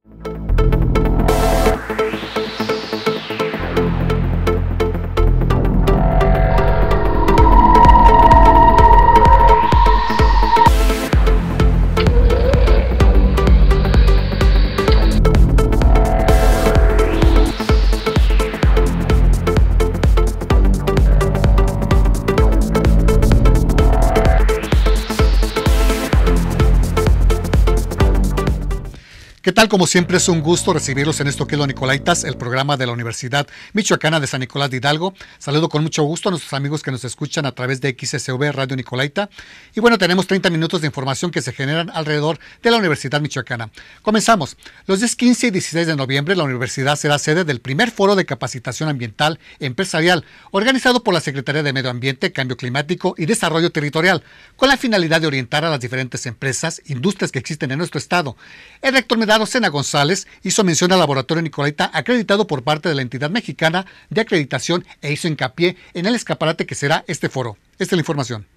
¿Qué tal? Como siempre es un gusto recibirlos en esto que es Los Nicolaitas, el programa de la Universidad Michoacana de San Nicolás de Hidalgo. Saludo con mucho gusto a nuestros amigos que nos escuchan a través de XSV Radio Nicolaita. Y bueno, tenemos 30 minutos de información que se generan alrededor de la Universidad Michoacana. Comenzamos. Los días 15 y 16 de noviembre, la universidad será sede del primer foro de capacitación ambiental empresarial, organizado por la Secretaría de Medio Ambiente, Cambio Climático y Desarrollo Territorial, con la finalidad de orientar a las diferentes empresas, industrias que existen en nuestro estado. El rector Medardo Sena González hizo mención al laboratorio Nicolaita acreditado por parte de la entidad mexicana de acreditación e hizo hincapié en el escaparate que será este foro. Esta es la información.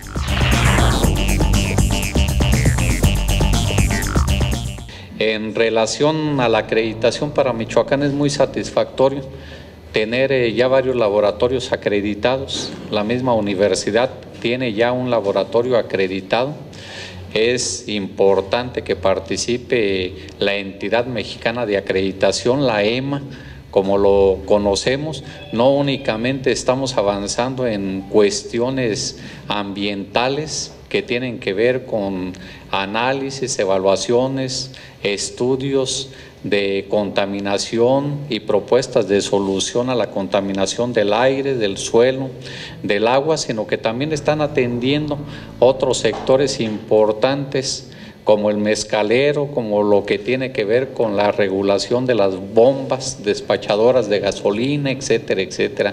En relación a la acreditación para Michoacán es muy satisfactorio tener ya varios laboratorios acreditados. La misma universidad tiene ya un laboratorio acreditado. Es importante que participe la entidad mexicana de acreditación, la EMA, como lo conocemos. No únicamente estamos avanzando en cuestiones ambientales que tienen que ver con análisis, evaluaciones, estudios de contaminación y propuestas de solución a la contaminación del aire, del suelo, del agua, sino que también están atendiendo otros sectores importantes como el mezcalero, como lo que tiene que ver con la regulación de las bombas despachadoras de gasolina, etcétera, etcétera.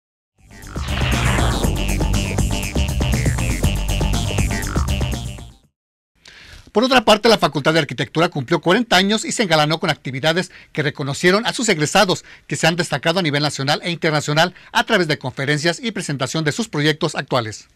Por otra parte, la Facultad de Arquitectura cumplió 40 años y se engalanó con actividades que reconocieron a sus egresados, que se han destacado a nivel nacional e internacional a través de conferencias y presentación de sus proyectos actuales.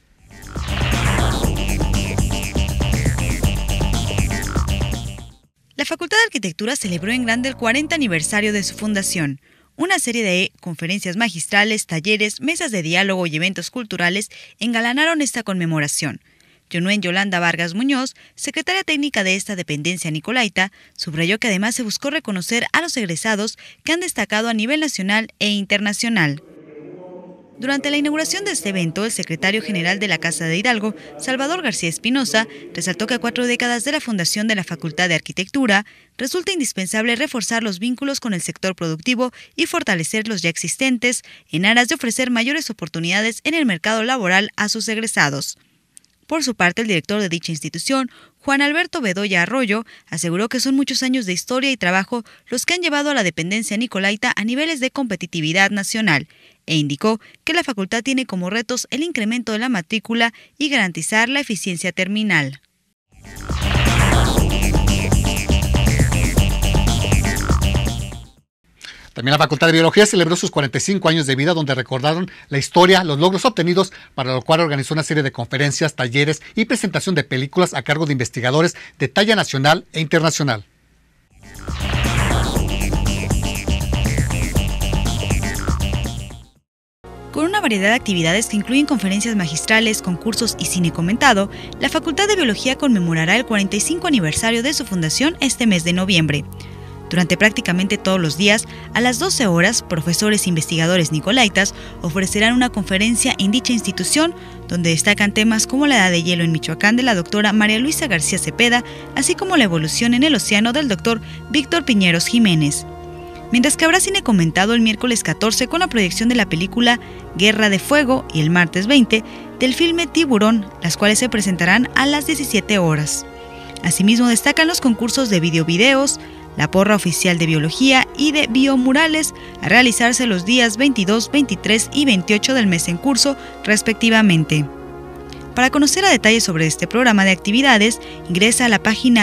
La Facultad de Arquitectura celebró en grande el 40 aniversario de su fundación. Una serie de conferencias magistrales, talleres, mesas de diálogo y eventos culturales engalanaron esta conmemoración. Yonuen Yolanda Vargas Muñoz, secretaria técnica de esta dependencia nicolaita, subrayó que además se buscó reconocer a los egresados que han destacado a nivel nacional e internacional. Durante la inauguración de este evento, el secretario general de la Casa de Hidalgo, Salvador García Espinosa, resaltó que a 4 décadas de la fundación de la Facultad de Arquitectura, resulta indispensable reforzar los vínculos con el sector productivo y fortalecer los ya existentes en aras de ofrecer mayores oportunidades en el mercado laboral a sus egresados. Por su parte, el director de dicha institución, Juan Alberto Bedoya Arroyo, aseguró que son muchos años de historia y trabajo los que han llevado a la dependencia nicolaita a niveles de competitividad nacional, e indicó que la facultad tiene como retos el incremento de la matrícula y garantizar la eficiencia terminal. También la Facultad de Biología celebró sus 45 años de vida, donde recordaron la historia, los logros obtenidos, para lo cual organizó una serie de conferencias, talleres y presentación de películas a cargo de investigadores de talla nacional e internacional. Con una variedad de actividades que incluyen conferencias magistrales, concursos y cine comentado, la Facultad de Biología conmemorará el 45 aniversario de su fundación este mes de noviembre. Durante prácticamente todos los días, a las 12 horas, profesores e investigadores nicolaitas ofrecerán una conferencia en dicha institución, donde destacan temas como la edad de hielo en Michoacán de la doctora María Luisa García Cepeda, así como la evolución en el océano del doctor Víctor Piñeros Jiménez. Mientras que habrá cine comentado el miércoles 14 con la proyección de la película Guerra de Fuego y el martes 20 del filme Tiburón, las cuales se presentarán a las 17 horas. Asimismo, destacan los concursos de videovideos, la porra oficial de biología y de biomurales, a realizarse los días 22, 23 y 28 del mes en curso, respectivamente. Para conocer a detalle sobre este programa de actividades, ingresa a la página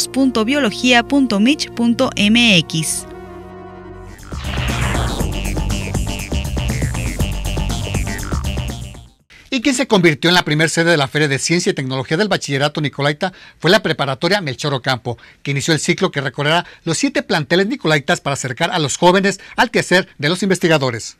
bios.biología.mich.mx. Y quien se convirtió en la primera sede de la Feria de Ciencia y Tecnología del Bachillerato Nicolaita fue la preparatoria Melchor Ocampo, que inició el ciclo que recorrerá los 7 planteles nicolaitas para acercar a los jóvenes al quehacer de los investigadores.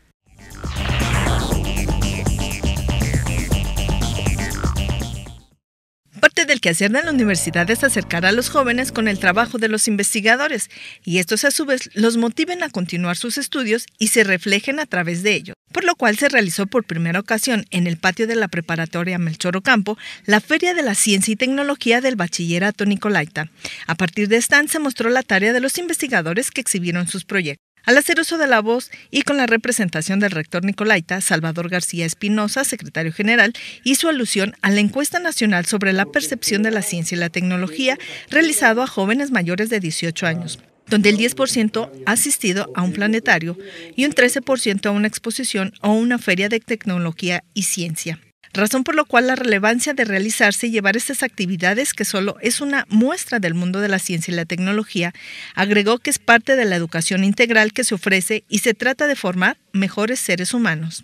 Parte del quehacer de la universidad es acercar a los jóvenes con el trabajo de los investigadores, y estos a su vez los motiven a continuar sus estudios y se reflejen a través de ellos, por lo cual se realizó por primera ocasión en el patio de la preparatoria Melchor Ocampo la Feria de la Ciencia y Tecnología del Bachillerato Nicolaita. A partir de stand se mostró la tarea de los investigadores que exhibieron sus proyectos. Al hacer uso de la voz y con la representación del rector nicolaita, Salvador García Espinosa, secretario general, hizo alusión a la encuesta nacional sobre la percepción de la ciencia y la tecnología realizado a jóvenes mayores de 18 años, donde el 10% ha asistido a un planetario y un 13% a una exposición o una feria de tecnología y ciencia. Razón por la cual la relevancia de realizarse y llevar estas actividades, que solo es una muestra del mundo de la ciencia y la tecnología, agregó que es parte de la educación integral que se ofrece y se trata de formar mejores seres humanos.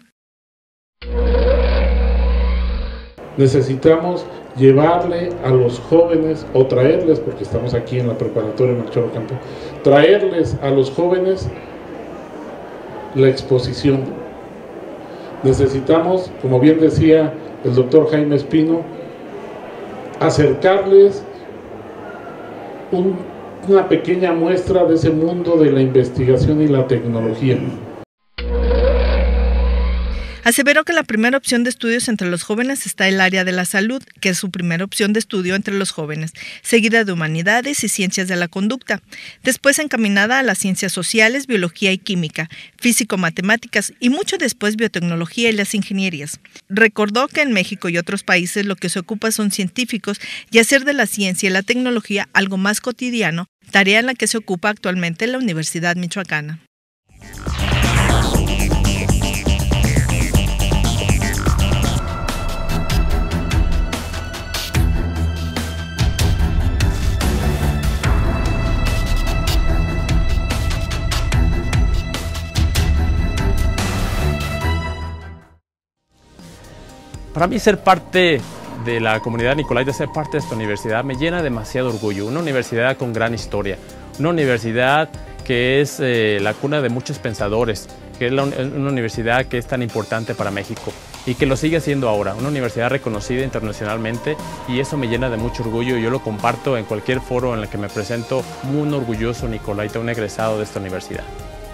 Necesitamos llevarle a los jóvenes, o traerles, porque estamos aquí en la preparatoria Melchor Ocampo, traerles a los jóvenes la exposición. Necesitamos, como bien decía el doctor Jaime Espino, acercarles una pequeña muestra de ese mundo de la investigación y la tecnología. Aseveró que la primera opción de estudios entre los jóvenes está el área de la salud, que es su primera opción de estudio entre los jóvenes, seguida de humanidades y ciencias de la conducta, después encaminada a las ciencias sociales, biología y química, físico-matemáticas y mucho después biotecnología y las ingenierías. Recordó que en México y otros países lo que se ocupa son científicos y hacer de la ciencia y la tecnología algo más cotidiano, tarea en la que se ocupa actualmente la Universidad Michoacana. Para mí ser parte de la comunidad nicolaita, ser parte de esta universidad me llena demasiado orgullo. Una universidad con gran historia, una universidad que es la cuna de muchos pensadores, que es una universidad que es tan importante para México y que lo sigue siendo ahora, una universidad reconocida internacionalmente, y eso me llena de mucho orgullo y yo lo comparto en cualquier foro en el que me presento, un orgulloso nicolaita, un egresado de esta universidad.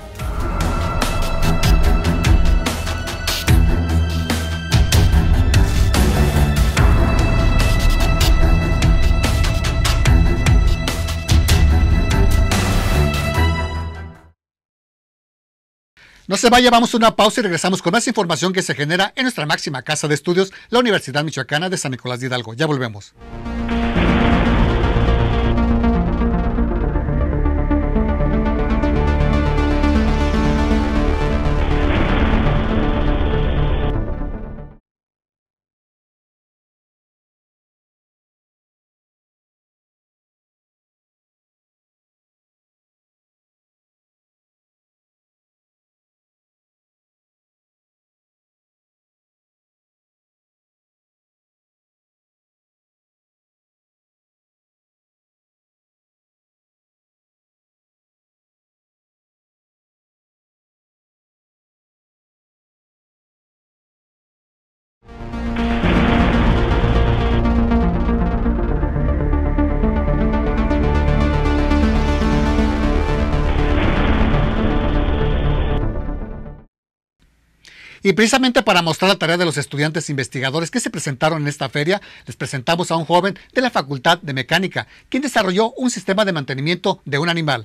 No se vaya, vamos a una pausa y regresamos con más información que se genera en nuestra máxima casa de estudios, la Universidad Michoacana de San Nicolás de Hidalgo. Ya volvemos. Y precisamente para mostrar la tarea de los estudiantes investigadores que se presentaron en esta feria, les presentamos a un joven de la Facultad de Mecánica, quien desarrolló un sistema de mantenimiento de un animal.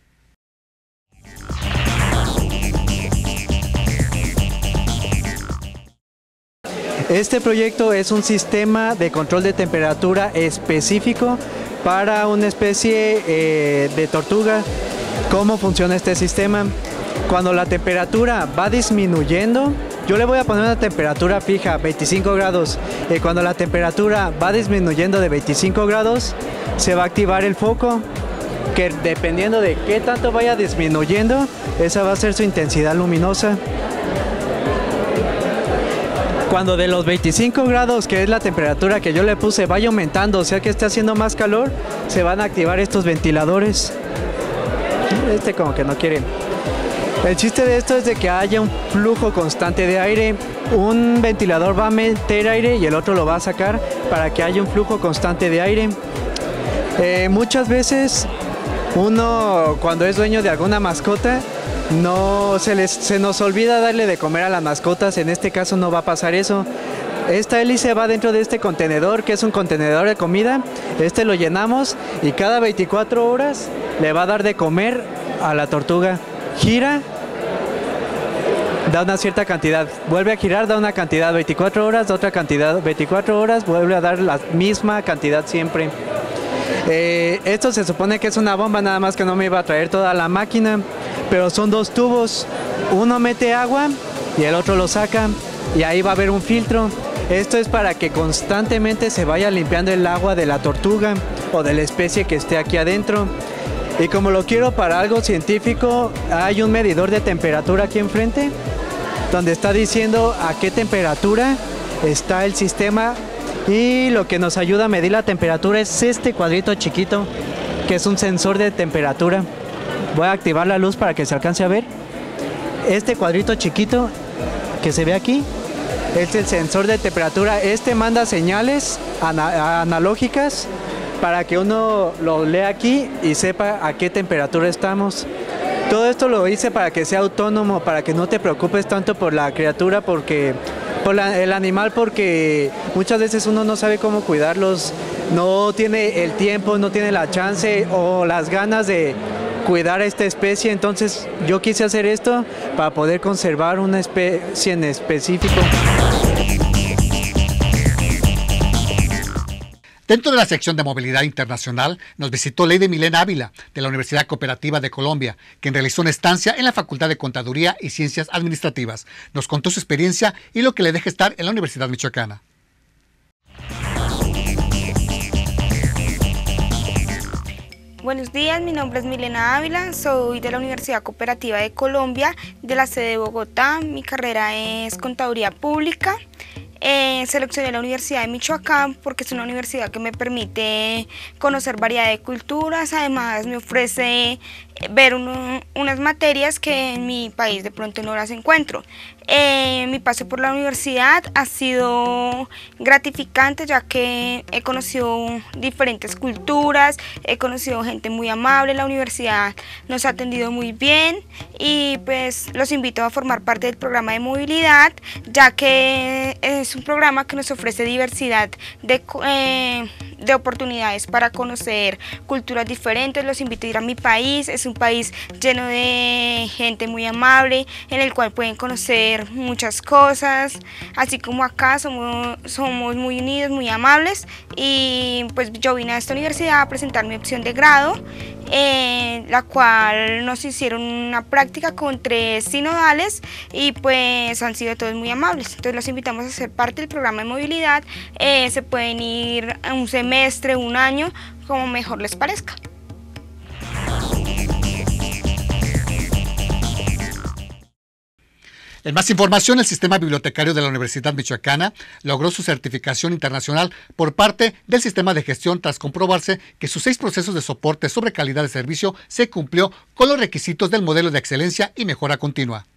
Este proyecto es un sistema de control de temperatura específico para una especie de tortuga. ¿Cómo funciona este sistema? Cuando la temperatura va disminuyendo, yo le voy a poner una temperatura fija, 25 grados. Cuando la temperatura va disminuyendo de 25 grados, se va a activar el foco, que dependiendo de qué tanto vaya disminuyendo, esa va a ser su intensidad luminosa. Cuando de los 25 grados, que es la temperatura que yo le puse, vaya aumentando, o sea que esté haciendo más calor, se van a activar estos ventiladores. Como que no quiere. El chiste de esto es de que haya un flujo constante de aire. Un ventilador va a meter aire y el otro lo va a sacar para que haya un flujo constante de aire. Muchas veces uno, cuando es dueño de alguna mascota, se nos olvida darle de comer a las mascotas. En este caso no va a pasar eso. Esta hélice va dentro de este contenedor, que es un contenedor de comida. Lo llenamos y cada 24 horas le va a dar de comer a la tortuga. Gira, da una cierta cantidad, vuelve a girar, da una cantidad, 24 horas, da otra cantidad, 24 horas, vuelve a dar la misma cantidad siempre. Esto se supone que es una bomba, nada más que no me iba a traer toda la máquina, pero son dos tubos, uno mete agua y el otro lo saca y ahí va a haber un filtro. Esto es para que constantemente se vaya limpiando el agua de la tortuga o de la especie que esté aquí adentro. Y como lo quiero para algo científico, hay un medidor de temperatura aquí enfrente, donde está diciendo a qué temperatura está el sistema, y lo que nos ayuda a medir la temperatura es este cuadrito chiquito, que es un sensor de temperatura. Voy a activar la luz para que se alcance a ver. Este cuadrito chiquito que se ve aquí es el sensor de temperatura. Manda señales analógicas para que uno lo lea aquí y sepa a qué temperatura estamos. Todo esto lo hice para que sea autónomo, para que no te preocupes tanto por la criatura, por el animal, porque muchas veces uno no sabe cómo cuidarlos, no tiene el tiempo, no tiene la chance o las ganas de cuidar a esta especie. Entonces yo quise hacer esto para poder conservar una especie en específico. Dentro de la sección de movilidad internacional nos visitó Lady Milena Ávila, de la Universidad Cooperativa de Colombia, quien realizó una estancia en la Facultad de Contaduría y Ciencias Administrativas. Nos contó su experiencia y lo que le deja estar en la Universidad Michoacana. Buenos días, mi nombre es Milena Ávila, soy de la Universidad Cooperativa de Colombia, de la sede de Bogotá. Mi carrera es Contaduría Pública. Seleccioné la Universidad de Michoacán porque es una universidad que me permite conocer variedad de culturas. Además me ofrece ver unas materias que en mi país de pronto no las encuentro. Mi paso por la universidad ha sido gratificante, ya que he conocido diferentes culturas, he conocido gente muy amable. La universidad nos ha atendido muy bien y pues los invito a formar parte del programa de movilidad, ya que es un programa que nos ofrece diversidad de oportunidades para conocer culturas diferentes. Los invito a ir a mi país. Es un país lleno de gente muy amable, en el cual pueden conocer muchas cosas. Así como acá somos muy unidos, muy amables, y pues yo vine a esta universidad a presentar mi opción de grado, la cual nos hicieron una práctica con 3 sinodales y pues han sido todos muy amables. Entonces los invitamos a ser parte del programa de movilidad. Se pueden ir a un semestre, un año, como mejor les parezca. En más información, el Sistema Bibliotecario de la Universidad Michoacana logró su certificación internacional por parte del sistema de gestión tras comprobarse que sus 6 procesos de soporte sobre calidad de servicio se cumplió con los requisitos del modelo de excelencia y mejora continua.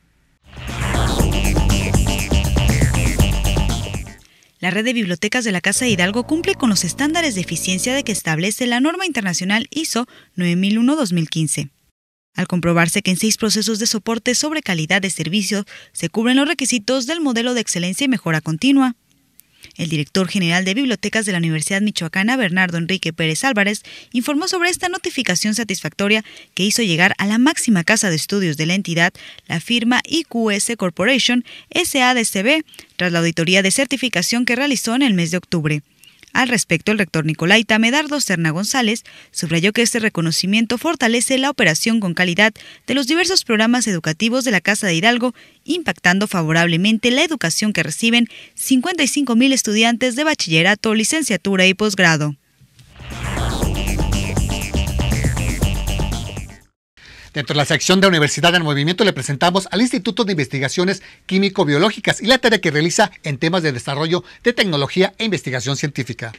La red de bibliotecas de la Casa de Hidalgo cumple con los estándares de eficiencia de que establece la norma internacional ISO 9001-2015. Al comprobarse que en 6 procesos de soporte sobre calidad de servicio se cubren los requisitos del modelo de excelencia y mejora continua. El director general de Bibliotecas de la Universidad Michoacana, Bernardo Enrique Pérez Álvarez, informó sobre esta notificación satisfactoria que hizo llegar a la máxima casa de estudios de la entidad, la firma IQS Corporation SADCB, tras la auditoría de certificación que realizó en el mes de octubre. Al respecto, el rector nicolaita Medardo Serna González subrayó que este reconocimiento fortalece la operación con calidad de los diversos programas educativos de la Casa de Hidalgo, impactando favorablemente la educación que reciben 55,000 estudiantes de bachillerato, licenciatura y posgrado. Dentro de la sección de Universidad en Movimiento le presentamos al Instituto de Investigaciones Químico-Biológicas y la tarea que realiza en temas de desarrollo de tecnología e investigación científica.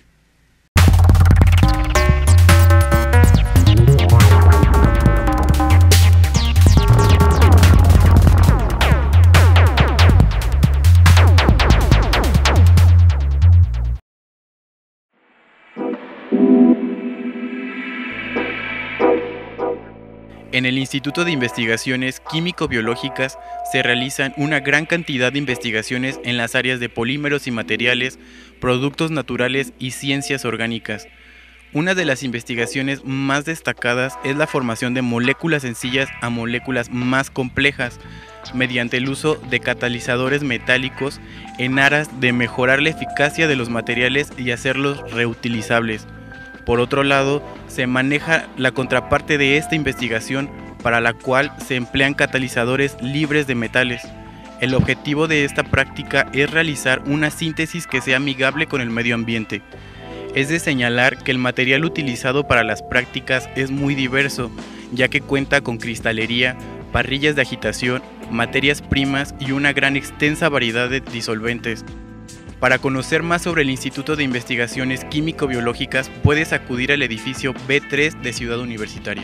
En el Instituto de Investigaciones Químico-Biológicas se realizan una gran cantidad de investigaciones en las áreas de polímeros y materiales, productos naturales y ciencias orgánicas. Una de las investigaciones más destacadas es la formación de moléculas sencillas a moléculas más complejas, mediante el uso de catalizadores metálicos en aras de mejorar la eficacia de los materiales y hacerlos reutilizables. Por otro lado, se maneja la contraparte de esta investigación, para la cual se emplean catalizadores libres de metales. El objetivo de esta práctica es realizar una síntesis que sea amigable con el medio ambiente. Es de señalar que el material utilizado para las prácticas es muy diverso, ya que cuenta con cristalería, parrillas de agitación, materias primas y una gran extensa variedad de disolventes. Para conocer más sobre el Instituto de Investigaciones Químico-Biológicas, puedes acudir al edificio B3 de Ciudad Universitaria.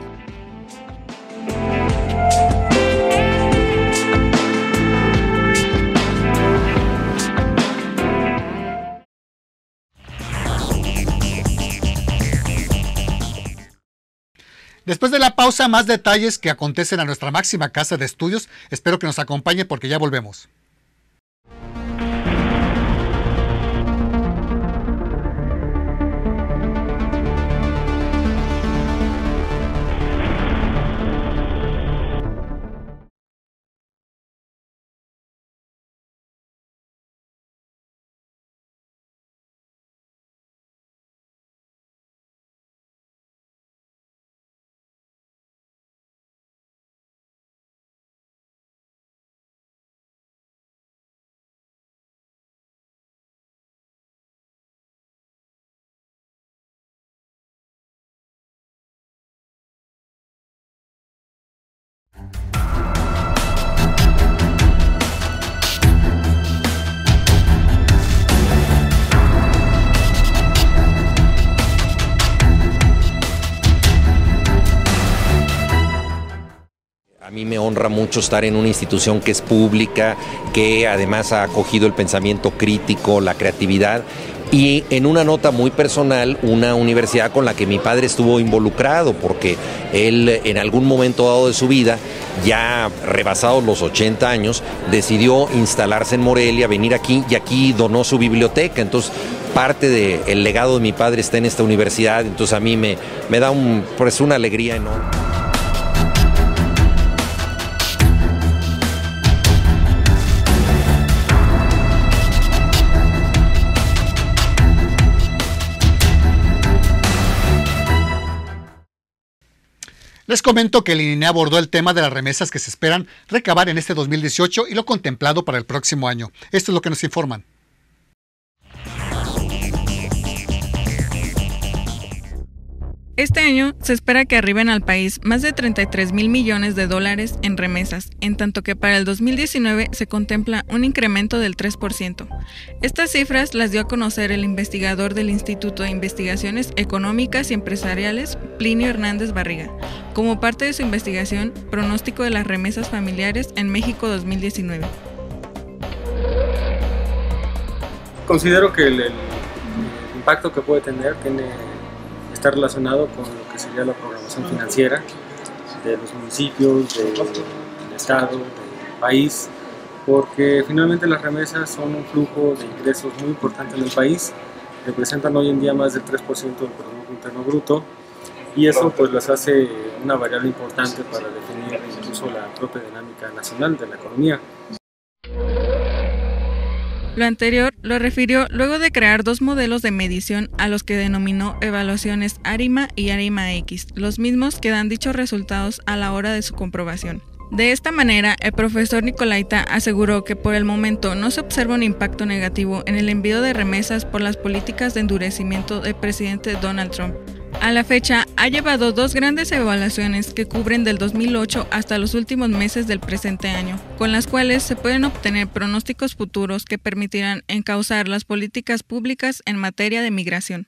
Después de la pausa, más detalles que acontecen a nuestra máxima casa de estudios. Espero que nos acompañe porque ya volvemos. A mí me honra mucho estar en una institución que es pública, que además ha acogido el pensamiento crítico, la creatividad, y en una nota muy personal, una universidad con la que mi padre estuvo involucrado, porque él en algún momento dado de su vida, ya rebasados los 80 años, decidió instalarse en Morelia, venir aquí, y aquí donó su biblioteca. Entonces parte del legado de mi padre está en esta universidad, entonces a mí me da una alegría enorme. Les comento que el INEA abordó el tema de las remesas que se esperan recabar en este 2018 y lo contemplado para el próximo año. Esto es lo que nos informan. Este año se espera que arriben al país más de 33,000 millones de dólares en remesas, en tanto que para el 2019 se contempla un incremento del 3%. Estas cifras las dio a conocer el investigador del Instituto de Investigaciones Económicas y Empresariales, Plinio Hernández Barriga, como parte de su investigación Pronóstico de las remesas familiares en México 2019. Considero que el impacto que puede tener está relacionado con lo que sería la programación financiera de los municipios, del Estado, del país, porque finalmente las remesas son un flujo de ingresos muy importante en el país, representan hoy en día más del 3% del Producto Interno Bruto, y eso pues las hace una variable importante para definir incluso la propia dinámica nacional de la economía. Lo anterior lo refirió luego de crear 2 modelos de medición a los que denominó evaluaciones ARIMA y ARIMA X, los mismos que dan dichos resultados a la hora de su comprobación. De esta manera, el profesor Nicolaita aseguró que por el momento no se observa un impacto negativo en el envío de remesas por las políticas de endurecimiento del presidente Donald Trump. A la fecha, ha llevado 2 grandes evaluaciones que cubren del 2008 hasta los últimos meses del presente año, con las cuales se pueden obtener pronósticos futuros que permitirán encauzar las políticas públicas en materia de migración.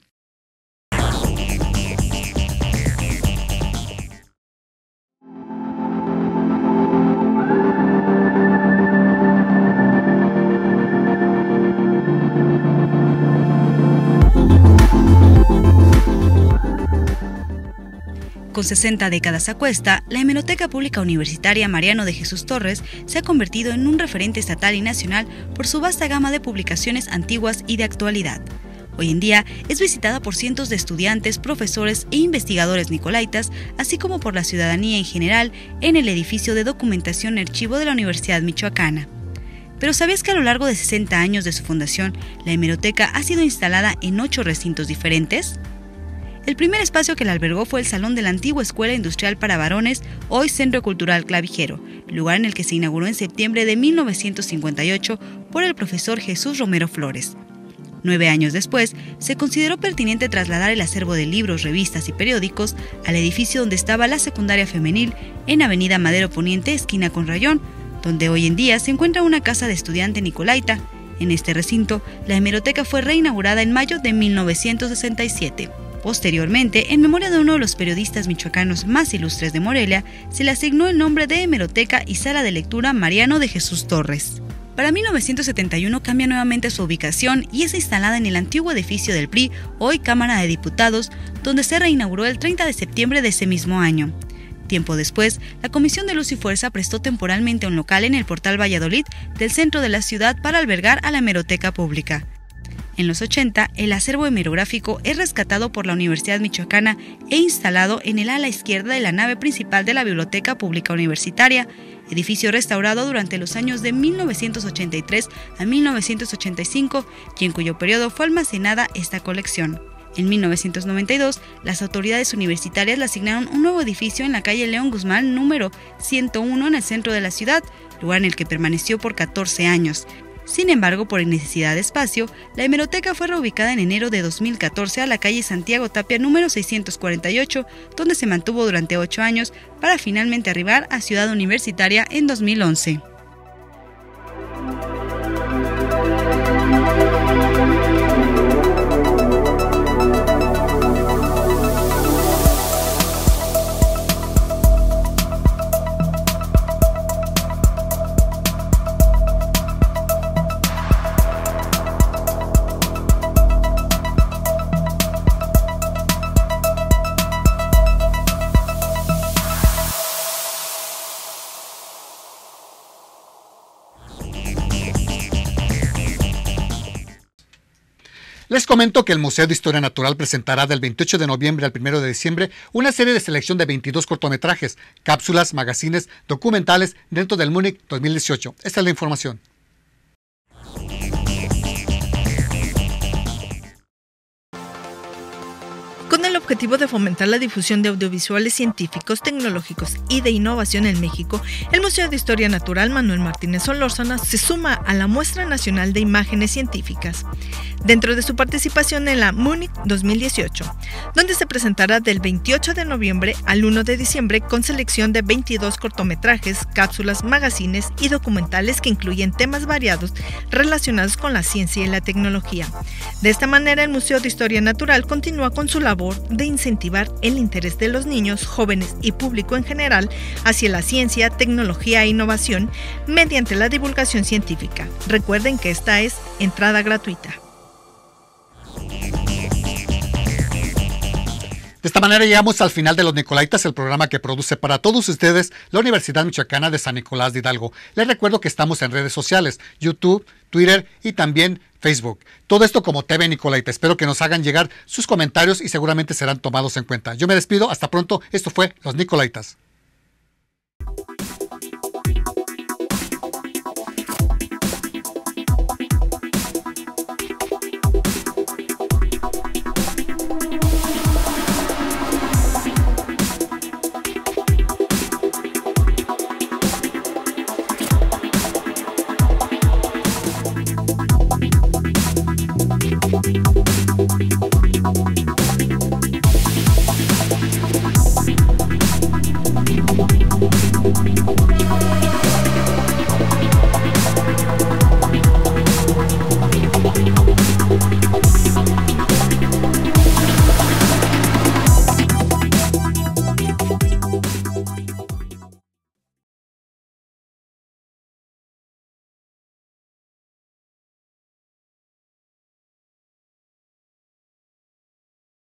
Con 60 décadas a cuesta, la Hemeroteca Pública Universitaria Mariano de Jesús Torres se ha convertido en un referente estatal y nacional por su vasta gama de publicaciones antiguas y de actualidad. Hoy en día es visitada por cientos de estudiantes, profesores e investigadores nicolaitas, así como por la ciudadanía en general, en el edificio de documentación y archivo de la Universidad Michoacana. Pero ¿sabías que a lo largo de 60 años de su fundación, la hemeroteca ha sido instalada en 8 recintos diferentes? El primer espacio que la albergó fue el salón de la antigua Escuela Industrial para Varones, hoy Centro Cultural Clavijero, lugar en el que se inauguró en septiembre de 1958 por el profesor Jesús Romero Flores. 9 años después, se consideró pertinente trasladar el acervo de libros, revistas y periódicos al edificio donde estaba la secundaria femenil en Avenida Madero Poniente, esquina con Rayón, donde hoy en día se encuentra una casa de estudiante nicolaita. En este recinto, la hemeroteca fue reinaugurada en mayo de 1967. Posteriormente, en memoria de uno de los periodistas michoacanos más ilustres de Morelia, se le asignó el nombre de Hemeroteca y Sala de Lectura Mariano de Jesús Torres. Para 1971 cambia nuevamente su ubicación y es instalada en el antiguo edificio del PRI, hoy Cámara de Diputados, donde se reinauguró el 30 de septiembre de ese mismo año. Tiempo después, la Comisión de Luz y Fuerza prestó temporalmente un local en el Portal Valladolid del centro de la ciudad para albergar a la Hemeroteca Pública. En los 80, el acervo hemerográfico es rescatado por la Universidad Michoacana e instalado en el ala izquierda de la nave principal de la Biblioteca Pública Universitaria, edificio restaurado durante los años de 1983 a 1985 y en cuyo periodo fue almacenada esta colección. En 1992, las autoridades universitarias le asignaron un nuevo edificio en la calle León Guzmán, número 101, en el centro de la ciudad, lugar en el que permaneció por 14 años. Sin embargo, por necesidad de espacio, la hemeroteca fue reubicada en enero de 2014 a la calle Santiago Tapia número 648, donde se mantuvo durante 8 años para finalmente arribar a Ciudad Universitaria en 2011. Les comento que el Museo de Historia Natural presentará del 28 de noviembre al 1 de diciembre una serie de selección de 22 cortometrajes, cápsulas, magazines, documentales dentro del Múnich 2018. Esta es la información. Con el objetivo de fomentar la difusión de audiovisuales científicos, tecnológicos y de innovación en México, el Museo de Historia Natural Manuel Martínez Solórzano se suma a la Muestra Nacional de Imágenes Científicas, dentro de su participación en la Múnich 2018, donde se presentará del 28 de noviembre al 1 de diciembre con selección de 22 cortometrajes, cápsulas, magazines y documentales que incluyen temas variados relacionados con la ciencia y la tecnología. De esta manera, el Museo de Historia Natural continúa con su labor de incentivar el interés de los niños, jóvenes y público en general hacia la ciencia, tecnología e innovación mediante la divulgación científica. Recuerden que esta es entrada gratuita. De esta manera llegamos al final de Los Nicolaitas, el programa que produce para todos ustedes la Universidad Michoacana de San Nicolás de Hidalgo. Les recuerdo que estamos en redes sociales, YouTube, Twitter y también Facebook. Todo esto como TV Nicolaita. Espero que nos hagan llegar sus comentarios y seguramente serán tomados en cuenta. Yo me despido, hasta pronto. Esto fue Los Nicolaitas.